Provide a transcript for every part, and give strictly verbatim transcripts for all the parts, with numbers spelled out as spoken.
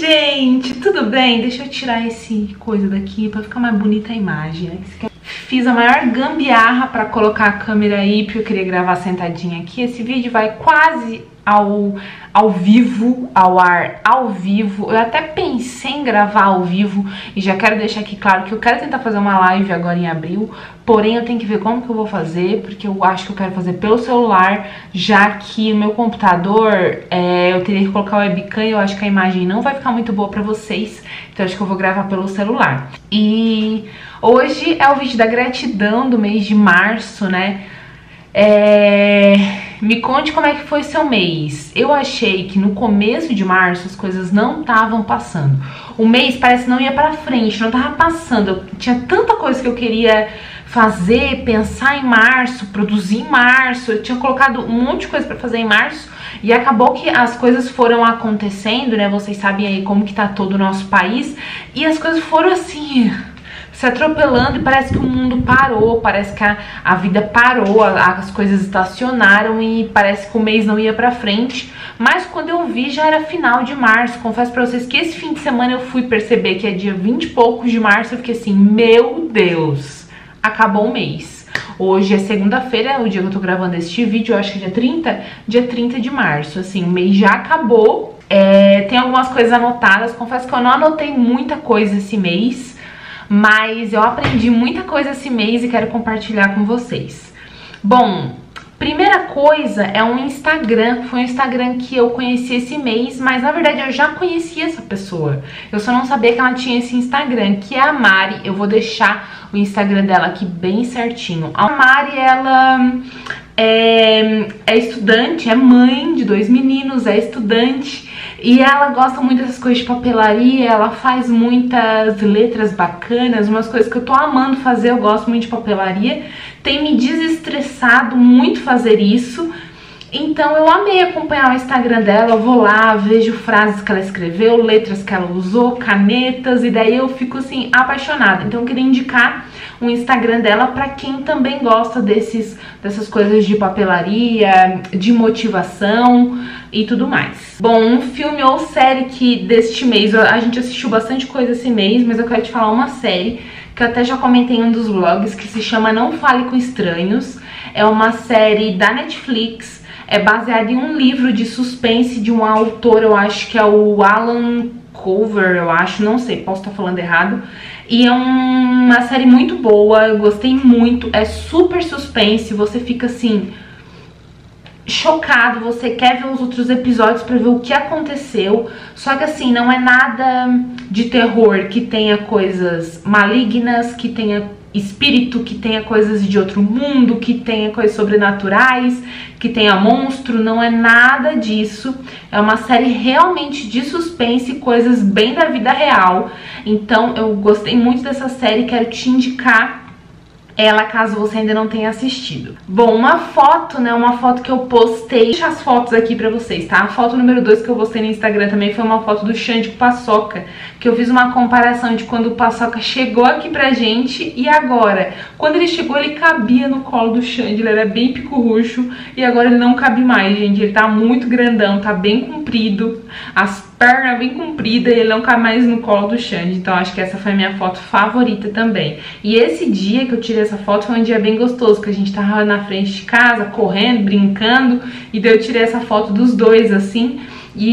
gente, tudo bem? Deixa eu tirar esse coisa daqui pra ficar mais bonita a imagem, né? Fiz a maior gambiarra pra colocar a câmera aí, porque eu queria gravar sentadinha aqui. Esse vídeo vai quase ao, ao vivo, ao ar, ao vivo. Eu até pensei em gravar ao vivo e já quero deixar aqui claro que eu quero tentar fazer uma live agora em abril. Porém, eu tenho que ver como que eu vou fazer, porque eu acho que eu quero fazer pelo celular, já que o meu computador, é, eu teria que colocar o webcam e eu acho que a imagem não vai ficar muito boa pra vocês. Então, eu acho que eu vou gravar pelo celular. E hoje é o vídeo da gratidão do mês de março, né? É... Me conte como é que foi seu mês. Eu achei que no começo de março as coisas não estavam passando. O mês parece que não ia pra frente, não tava passando. Eu tinha tanta coisa que eu queria fazer, pensar em março, produzir em março. Eu tinha colocado um monte de coisa pra fazer em março e acabou que as coisas foram acontecendo, né? Vocês sabem aí como que tá todo o nosso país. E as coisas foram assim, se atropelando, e parece que o mundo parou, parece que a, a vida parou, a, as coisas estacionaram e parece que o mês não ia pra frente. Mas quando eu vi já era final de março. Confesso pra vocês que esse fim de semana eu fui perceber que é dia vinte e poucos de março. Eu fiquei assim, meu Deus, acabou o mês. Hoje é segunda-feira, o dia que eu tô gravando este vídeo, eu acho que é dia trinta, dia trinta de março, assim, o mês já acabou. É, tem algumas coisas anotadas, confesso que eu não anotei muita coisa esse mês, mas eu aprendi muita coisa esse mês e quero compartilhar com vocês. Bom, primeira coisa é um Instagram. Foi um Instagram que eu conheci esse mês, mas na verdade eu já conhecia essa pessoa. Eu só não sabia que ela tinha esse Instagram, que é a Mari. Eu vou deixar o Instagram dela aqui bem certinho. A Mari, ela é, é estudante, é mãe de dois meninos, é estudante. E ela gosta muito dessas coisas de papelaria, ela faz muitas letras bacanas, umas coisas que eu tô amando fazer, eu gosto muito de papelaria. Tem me desestressado muito fazer isso, então eu amei acompanhar o Instagram dela. Eu vou lá, vejo frases que ela escreveu, letras que ela usou, canetas, e daí eu fico assim, apaixonada. Então eu queria indicar o Instagram dela pra quem também gosta desses, dessas coisas de papelaria, de motivação e tudo mais. Bom, um filme ou série que deste mês, a gente assistiu bastante coisa esse mês, mas eu quero te falar uma série que eu até já comentei em um dos vlogs, que se chama Não Fale com Estranhos. É uma série da Netflix, é baseada em um livro de suspense de um autor, eu acho que é o Alan Cover, eu acho, não sei, posso estar falando errado. E é um, uma série muito boa, eu gostei muito, é super suspense, você fica assim, chocado, você quer ver os outros episódios pra ver o que aconteceu. Só que assim, não é nada de terror que tenha coisas malignas, que tenha espírito, que tenha coisas de outro mundo, que tenha coisas sobrenaturais, que tenha monstro. Não é nada disso. É uma série realmente de suspense, coisas bem da vida real. Então eu gostei muito dessa série, quero te indicar ela caso você ainda não tenha assistido. Bom, uma foto, né, uma foto que eu postei, deixa as fotos aqui pra vocês, tá? A foto número dois que eu postei no Instagram também foi uma foto do Xande com o Paçoca, que eu fiz uma comparação de quando o Paçoca chegou aqui pra gente e agora. Quando ele chegou, ele cabia no colo do Xande, ele era bem pico-ruxo, e agora ele não cabe mais, gente. Ele tá muito grandão, tá bem comprido, as perna bem comprida, e ele não cabe mais no colo do Xande. Então acho que essa foi a minha foto favorita também. E esse dia que eu tirei essa foto foi um dia bem gostoso, que a gente tava na frente de casa, correndo, brincando, e daí eu tirei essa foto dos dois, assim,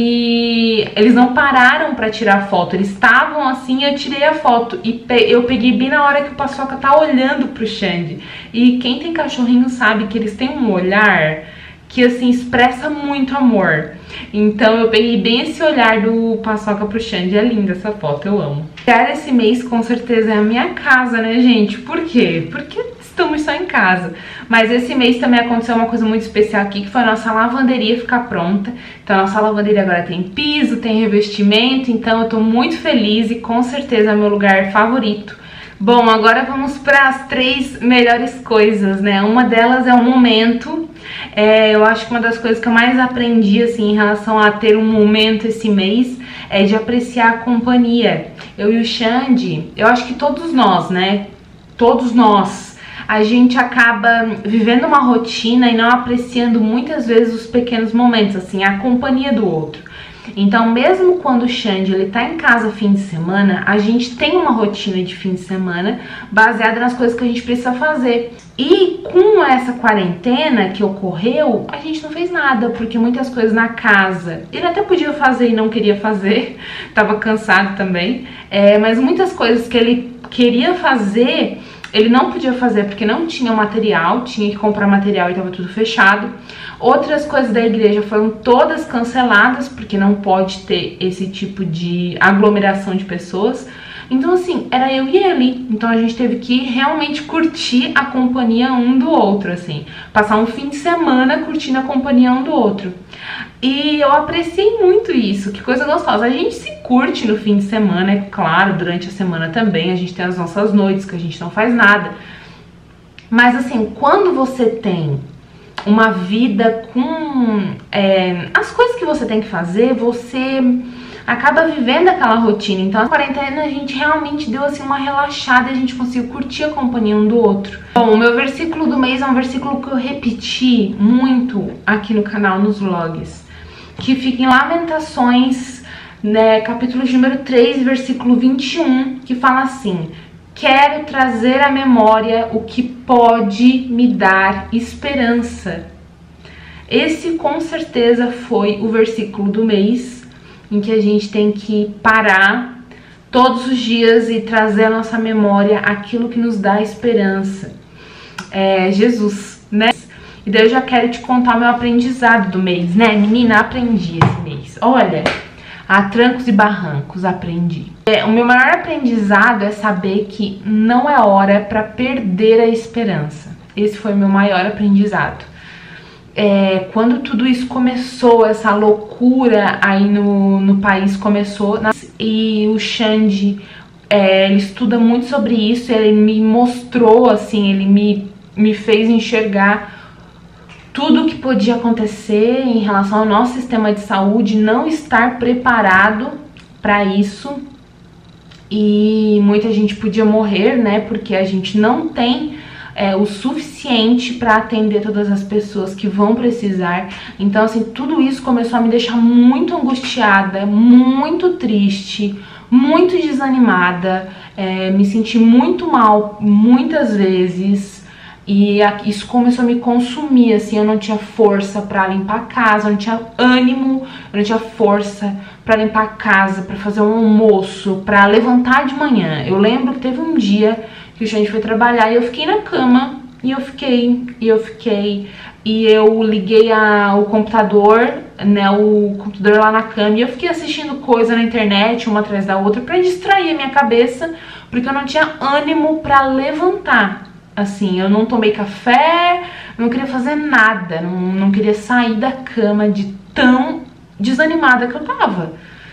e eles não pararam pra tirar foto, eles estavam assim, eu tirei a foto, e eu peguei bem na hora que o Paçoca tá olhando pro Xande. E quem tem cachorrinho sabe que eles têm um olhar que assim, expressa muito amor. Então eu peguei bem esse olhar do Paçoca pro Xande. É linda essa foto, eu amo. Cara, esse mês com certeza é a minha casa, né, gente? Por quê? Porque estamos só em casa. Mas esse mês também aconteceu uma coisa muito especial aqui, que foi a nossa lavanderia ficar pronta. Então a nossa lavanderia agora tem piso, tem revestimento, então eu tô muito feliz e com certeza é meu lugar favorito. Bom, agora vamos para as três melhores coisas, né? Uma delas é o momento. É, eu acho que uma das coisas que eu mais aprendi, assim, em relação a ter um momento esse mês, é de apreciar a companhia. Eu e o Xande, eu acho que todos nós, né? Todos nós, a gente acaba vivendo uma rotina e não apreciando muitas vezes os pequenos momentos, assim, a companhia do outro. Então, mesmo quando o Xande ele tá em casa fim de semana, a gente tem uma rotina de fim de semana baseada nas coisas que a gente precisa fazer. E com essa quarentena que ocorreu, a gente não fez nada, porque muitas coisas na casa ele até podia fazer e não queria fazer, tava cansado também, é, mas muitas coisas que ele queria fazer, ele não podia fazer porque não tinha material, tinha que comprar material e tava tudo fechado. Outras coisas da igreja foram todas canceladas, porque não pode ter esse tipo de aglomeração de pessoas. Então, assim, era eu e ele. Então a gente teve que realmente curtir a companhia um do outro, assim. Passar um fim de semana curtindo a companhia um do outro. E eu apreciei muito isso, que coisa gostosa. A gente se curte no fim de semana, é claro, durante a semana também. A gente tem as nossas noites que a gente não faz nada. Mas, assim, quando você tem uma vida com é, as coisas que você tem que fazer, você acaba vivendo aquela rotina. Então, a quarentena a gente realmente deu assim uma relaxada e a gente conseguiu curtir a companhia um do outro. Bom, o meu versículo do mês é um versículo que eu repeti muito aqui no canal, nos vlogs, que fica em Lamentações, né, capítulo número três, versículo vinte e um, que fala assim: quero trazer à memória o que pode me dar esperança. Esse com certeza foi o versículo do mês, em que a gente tem que parar todos os dias e trazer à nossa memória aquilo que nos dá esperança. É Jesus, né? E daí eu já quero te contar o meu aprendizado do mês, né? Menina, aprendi esse mês. Olha, a trancos e barrancos aprendi. É, o meu maior aprendizado é saber que não é hora para perder a esperança. Esse foi o meu maior aprendizado. É, quando tudo isso começou, essa loucura aí no, no país começou, e o Xande, é, ele estuda muito sobre isso, ele me mostrou, assim, ele me, me fez enxergar tudo o que podia acontecer em relação ao nosso sistema de saúde, não estar preparado para isso, e muita gente podia morrer, né, porque a gente não tem É, o suficiente para atender todas as pessoas que vão precisar. Então, assim, tudo isso começou a me deixar muito angustiada, muito triste, muito desanimada, é, me senti muito mal muitas vezes, e isso começou a me consumir, assim, eu não tinha força para limpar a casa, eu não tinha ânimo, eu não tinha força para limpar a casa, para fazer um almoço, para levantar de manhã. Eu lembro que teve um dia que o Xande foi trabalhar e eu fiquei na cama, e eu fiquei, e eu fiquei, e eu liguei a, o computador, né, o computador lá na cama, e eu fiquei assistindo coisa na internet, uma atrás da outra, pra distrair a minha cabeça, porque eu não tinha ânimo pra levantar. Assim, eu não tomei café, não queria fazer nada, não, não queria sair da cama de tão desanimada que eu tava.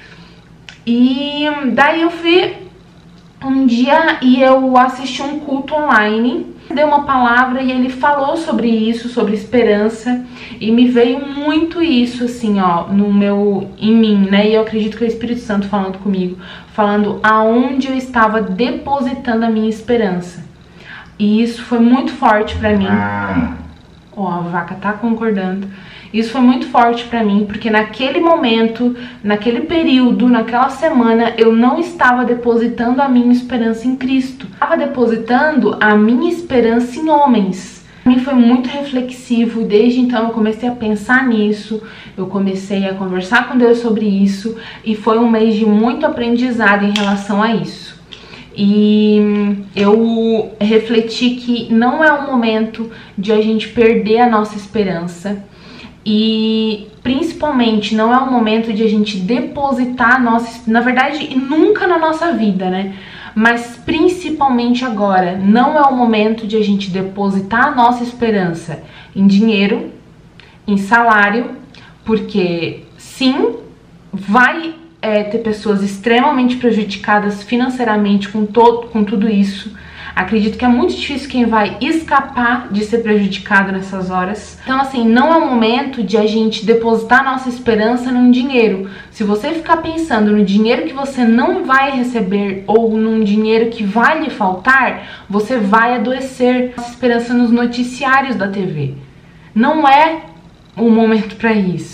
E daí eu fui um dia e eu assisti um culto online, deu uma palavra e ele falou sobre isso, sobre esperança, e me veio muito isso, assim, ó, no meu, em mim, né, e eu acredito que é o Espírito Santo falando comigo, falando aonde eu estava depositando a minha esperança. E isso foi muito forte pra mim. Ó, a vaca tá concordando. Isso foi muito forte pra mim, porque naquele momento, naquele período, naquela semana, eu não estava depositando a minha esperança em Cristo. Eu estava depositando a minha esperança em homens. Pra mim foi muito reflexivo, e desde então eu comecei a pensar nisso, eu comecei a conversar com Deus sobre isso, e foi um mês de muito aprendizado em relação a isso. E eu refleti que não é o momento de a gente perder a nossa esperança, e principalmente não é o momento de a gente depositar a nossa, na verdade nunca na nossa vida, né, mas principalmente agora, não é o momento de a gente depositar a nossa esperança em dinheiro, em salário, porque sim, vai é, ter pessoas extremamente prejudicadas financeiramente com, todo, com tudo isso. Acredito que é muito difícil quem vai escapar de ser prejudicado nessas horas. Então, assim, não é o momento de a gente depositar nossa esperança num dinheiro. Se você ficar pensando no dinheiro que você não vai receber ou num dinheiro que vai lhe faltar, você vai adoecer. Nossa esperança nos noticiários da T V. Não é o momento para isso.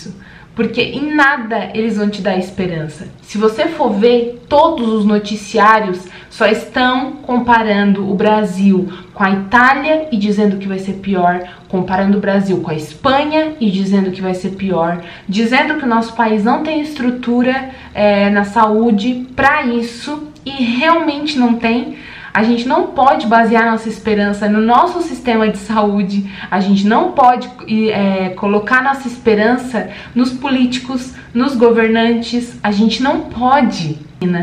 Porque em nada eles vão te dar esperança. Se você for ver, todos os noticiários só estão comparando o Brasil com a Itália e dizendo que vai ser pior, comparando o Brasil com a Espanha e dizendo que vai ser pior, dizendo que o nosso país não tem estrutura é, na saúde para isso, e realmente não tem. A gente não pode basear nossa esperança no nosso sistema de saúde, a gente não pode é, colocar nossa esperança nos políticos, nos governantes, a gente não pode,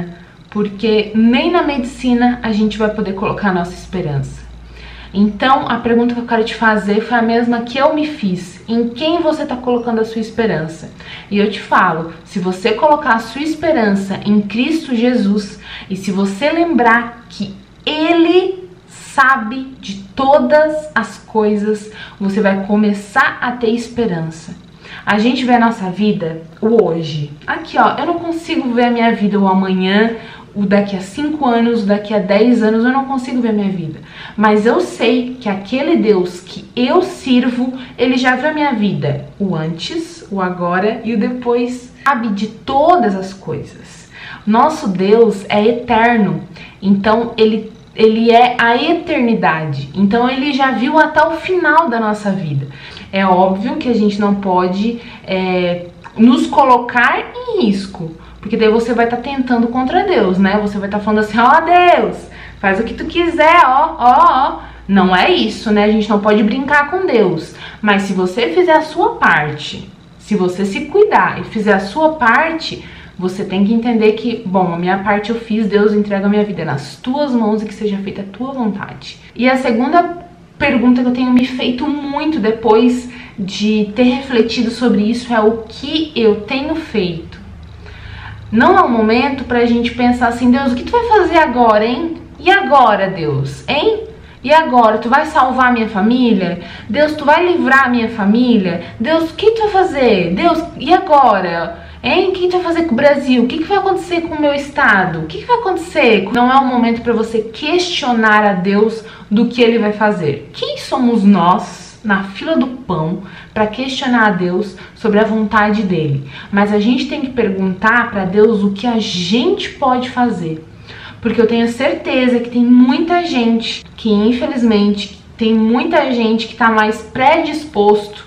porque nem na medicina a gente vai poder colocar nossa esperança. Então, a pergunta que eu quero te fazer foi a mesma que eu me fiz. Em quem você está colocando a sua esperança? E eu te falo, se você colocar a sua esperança em Cristo Jesus, e se você lembrar que Ele sabe de todas as coisas, você vai começar a ter esperança. A gente vê a nossa vida, o hoje. Aqui, ó, eu não consigo ver a minha vida o amanhã, o daqui a cinco anos, o daqui a dez anos, eu não consigo ver a minha vida. Mas eu sei que aquele Deus que eu sirvo, Ele já viu a minha vida, o antes, o agora e o depois, sabe de todas as coisas. Nosso Deus é eterno, então Ele, ele é a eternidade, então Ele já viu até o final da nossa vida. É óbvio que a gente não pode é, nos colocar em risco, porque daí você vai estar tá tentando contra Deus, né? Você vai estar tá falando assim, ó oh, Deus, faz o que tu quiser, ó, ó, ó. Não é isso, né? A gente não pode brincar com Deus. Mas se você fizer a sua parte, se você se cuidar e fizer a sua parte, você tem que entender que, bom, a minha parte eu fiz, Deus entrega a minha vida nas tuas mãos e que seja feita a tua vontade. E a segunda pergunta que eu tenho me feito muito depois de ter refletido sobre isso é o que eu tenho feito. Não é o momento pra gente pensar assim, Deus, o que tu vai fazer agora, hein? E agora, Deus, hein? E agora, tu vai salvar a minha família? Deus, tu vai livrar a minha família? Deus, o que tu vai fazer? Deus, e agora? Hein? O que tu vai fazer com o Brasil? O que, que vai acontecer com o meu estado? O que, que vai acontecer? Não é o momento pra você questionar a Deus do que Ele vai fazer. Quem somos nós na fila do pão para questionar a Deus sobre a vontade dele? Mas a gente tem que perguntar para Deus o que a gente pode fazer, porque eu tenho certeza que tem muita gente que, infelizmente, tem muita gente que está mais predisposto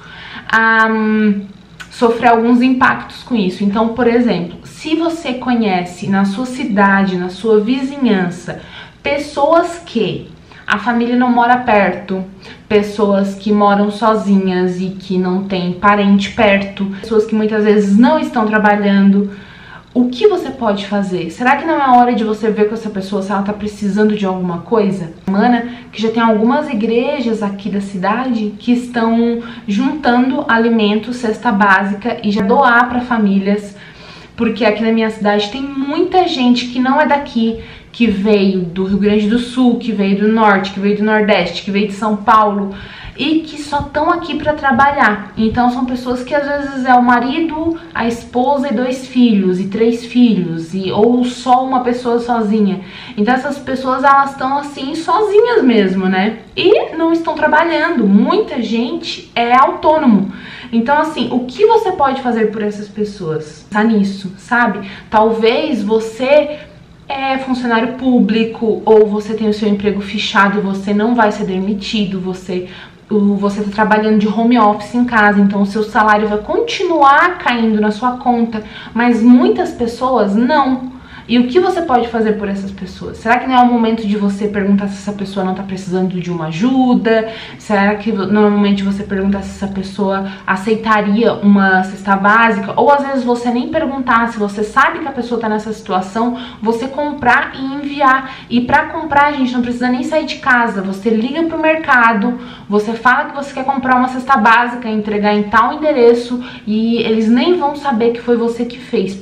a hum, sofrer alguns impactos com isso. Então, por exemplo, se você conhece na sua cidade, na sua vizinhança, pessoas que a família não mora perto, pessoas que moram sozinhas e que não tem parente perto, pessoas que muitas vezes não estão trabalhando, o que você pode fazer? Será que não é hora de você ver com essa pessoa se ela está precisando de alguma coisa? Semana que já tem algumas igrejas aqui da cidade que estão juntando alimentos, cesta básica, e já doar para famílias, porque aqui na minha cidade tem muita gente que não é daqui, que veio do Rio Grande do Sul, que veio do Norte, que veio do Nordeste, que veio de São Paulo e que só estão aqui para trabalhar. Então são pessoas que às vezes é o marido, a esposa e dois filhos e três filhos, e ou só uma pessoa sozinha. Então essas pessoas, elas estão assim sozinhas mesmo, né? E não estão trabalhando. Muita gente é autônomo. Então assim, o que você pode fazer por essas pessoas? Tá nisso, sabe? Talvez você é funcionário público, ou você tem o seu emprego fichado e você não vai ser demitido, você você está trabalhando de home office em casa, então o seu salário vai continuar caindo na sua conta, mas muitas pessoas não. E o que você pode fazer por essas pessoas? Será que não é o momento de você perguntar se essa pessoa não está precisando de uma ajuda? Será que não é o momento de você perguntar se essa pessoa aceitaria uma cesta básica? Ou às vezes você nem perguntar, se você sabe que a pessoa está nessa situação, você comprar e enviar. E para comprar, a gente não precisa nem sair de casa. Você liga pro mercado, você fala que você quer comprar uma cesta básica, entregar em tal endereço, e eles nem vão saber que foi você que fez.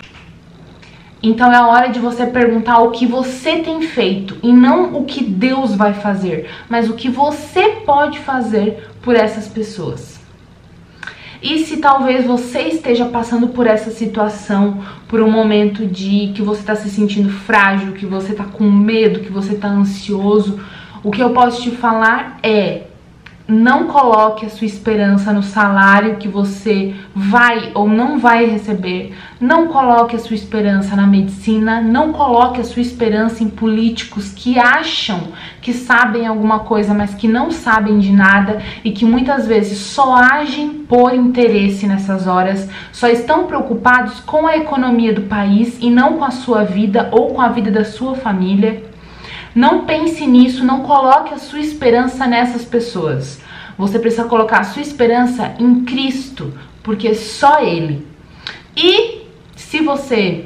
Então é a hora de você perguntar o que você tem feito, e não o que Deus vai fazer, mas o que você pode fazer por essas pessoas. E se talvez você esteja passando por essa situação, por um momento de que você está se sentindo frágil, que você está com medo, que você está ansioso, o que eu posso te falar é: Não coloque a sua esperança no salário que você vai ou não vai receber. Não coloque a sua esperança na medicina. Não coloque a sua esperança em políticos que acham que sabem alguma coisa, mas que não sabem de nada e que muitas vezes só agem por interesse nessas horas. Só estão preocupados com a economia do país e não com a sua vida ou com a vida da sua família. Não pense nisso, não coloque a sua esperança nessas pessoas. Você precisa colocar a sua esperança em Cristo, porque só Ele. E se você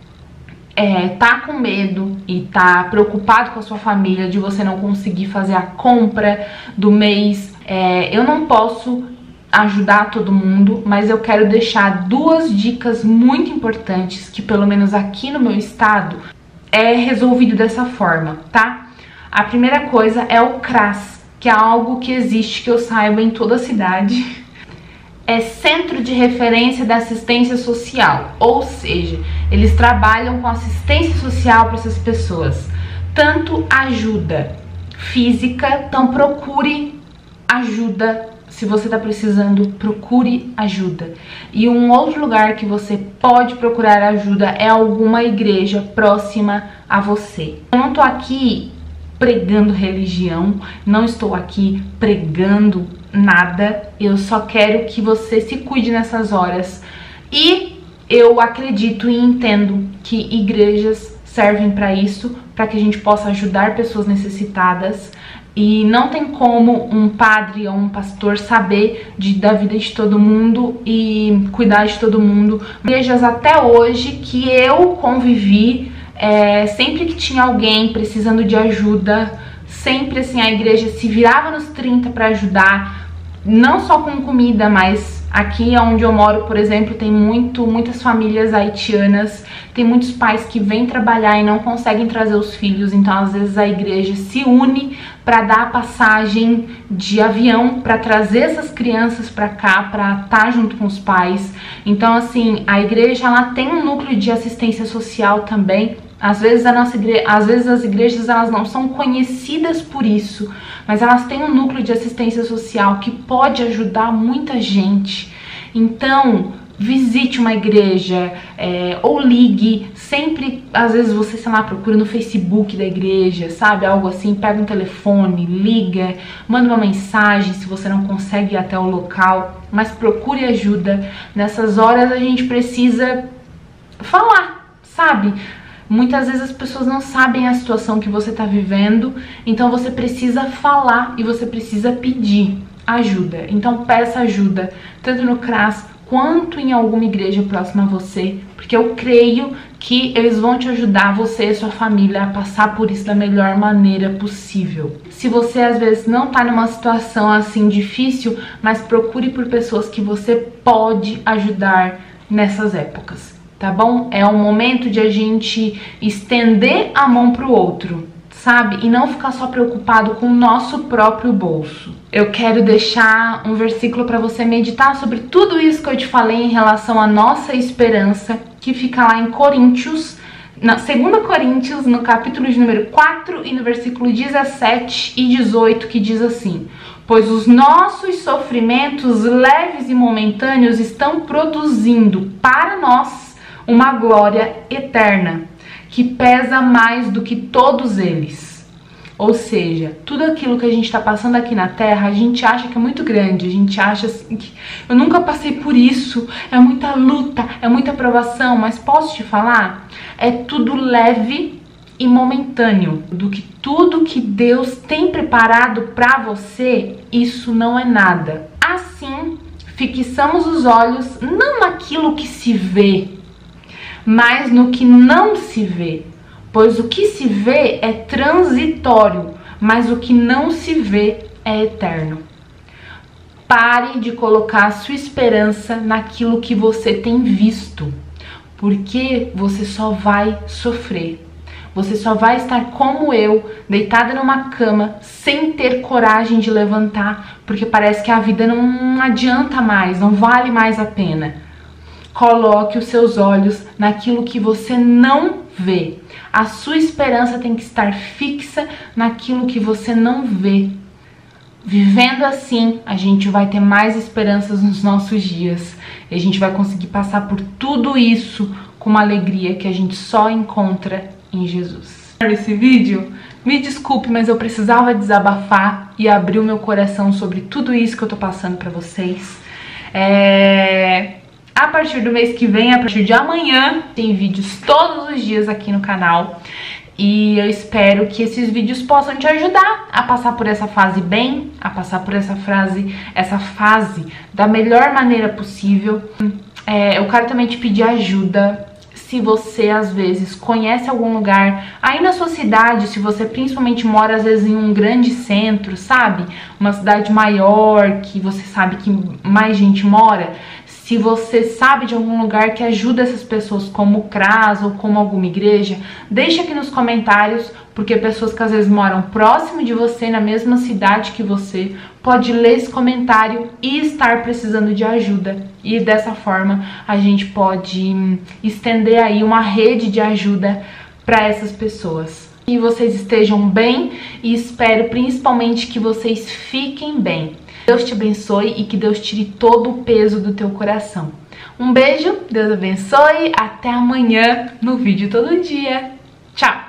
é, tá com medo e tá preocupado com a sua família de você não conseguir fazer a compra do mês, é, eu não posso ajudar todo mundo, mas eu quero deixar duas dicas muito importantes que pelo menos aqui no meu estado é resolvido dessa forma, tá? A primeira coisa é o CRAS, que é algo que existe, que eu saiba, em toda a cidade. É Centro de Referência da Assistência Social, ou seja, eles trabalham com assistência social para essas pessoas. Tanto ajuda física, então procure ajuda. Se você está precisando, procure ajuda. E um outro lugar que você pode procurar ajuda é alguma igreja próxima a você. Eu não estou aqui pregando religião, não estou aqui pregando nada. Eu só quero que você se cuide nessas horas. E eu acredito e entendo que igrejas servem para isso, para que a gente possa ajudar pessoas necessitadas. E não tem como um padre ou um pastor saber de, da vida de todo mundo e cuidar de todo mundo. Igrejas até hoje que eu convivi, é, sempre que tinha alguém precisando de ajuda, sempre assim a igreja se virava nos trinta para ajudar, não só com comida, mas aqui onde eu moro, por exemplo, tem muito, muitas famílias haitianas, tem muitos pais que vêm trabalhar e não conseguem trazer os filhos, então às vezes a igreja se une para dar passagem de avião para trazer essas crianças para cá, para estar junto com os pais. Então assim, a igreja ela tem um núcleo de assistência social também. Às vezes, a nossa igre... Às vezes as igrejas elas não são conhecidas por isso, mas elas têm um núcleo de assistência social que pode ajudar muita gente. Então, visite uma igreja, é, ou ligue, sempre, às vezes você, sei lá, procura no Facebook da igreja, sabe, algo assim, pega um telefone, liga, manda uma mensagem se você não consegue ir até o local, mas procure ajuda. Nessas horas a gente precisa falar, sabe? Muitas vezes as pessoas não sabem a situação que você está vivendo, então você precisa falar e você precisa pedir ajuda. Então peça ajuda, tanto no CRAS quanto em alguma igreja próxima a você, porque eu creio que eles vão te ajudar, você e sua família, a passar por isso da melhor maneira possível. Se você às vezes não está numa situação assim difícil, mas procure por pessoas que você pode ajudar nessas épocas. Tá bom? É um momento de a gente estender a mão pro outro, sabe? E não ficar só preocupado com o nosso próprio bolso. Eu quero deixar um versículo para você meditar sobre tudo isso que eu te falei em relação à nossa esperança, que fica lá em Coríntios, na segunda Coríntios, no capítulo de número quatro e no versículo dezessete e dezoito, que diz assim: pois os nossos sofrimentos leves e momentâneos estão produzindo para nós uma glória eterna, que pesa mais do que todos eles. Ou seja, tudo aquilo que a gente está passando aqui na Terra, a gente acha que é muito grande, a gente acha assim, que eu nunca passei por isso, é muita luta, é muita provação, mas posso te falar? É tudo leve e momentâneo, do que tudo que Deus tem preparado para você, isso não é nada. Assim, fixamos os olhos não naquilo que se vê, mas no que não se vê, pois o que se vê é transitório, mas o que não se vê é eterno. Pare de colocar a sua esperança naquilo que você tem visto, porque você só vai sofrer. Você só vai estar como eu, deitada numa cama, sem ter coragem de levantar, porque parece que a vida não adianta mais, não vale mais a pena. Coloque os seus olhos naquilo que você não vê. A sua esperança tem que estar fixa naquilo que você não vê. Vivendo assim, a gente vai ter mais esperanças nos nossos dias. E a gente vai conseguir passar por tudo isso com uma alegria que a gente só encontra em Jesus. Esse vídeo, me desculpe, mas eu precisava desabafar e abrir o meu coração sobre tudo isso que eu tô passando pra vocês. É... A partir do mês que vem, a partir de amanhã, tem vídeos todos os dias aqui no canal. E eu espero que esses vídeos possam te ajudar a passar por essa fase bem, a passar por essa fase, essa fase da melhor maneira possível. É, eu quero também te pedir ajuda. Se você, às vezes, conhece algum lugar aí na sua cidade, se você principalmente mora, às vezes, em um grande centro, sabe? Uma cidade maior, que você sabe que mais gente mora. Se você sabe de algum lugar que ajuda essas pessoas, como o CRAS ou como alguma igreja, deixa aqui nos comentários, porque pessoas que às vezes moram próximo de você, na mesma cidade que você, pode ler esse comentário e estar precisando de ajuda. E dessa forma a gente pode estender aí uma rede de ajuda para essas pessoas. Que vocês estejam bem e espero principalmente que vocês fiquem bem. Deus te abençoe e que Deus tire todo o peso do teu coração. Um beijo, Deus abençoe, até amanhã no vídeo todo dia. Tchau!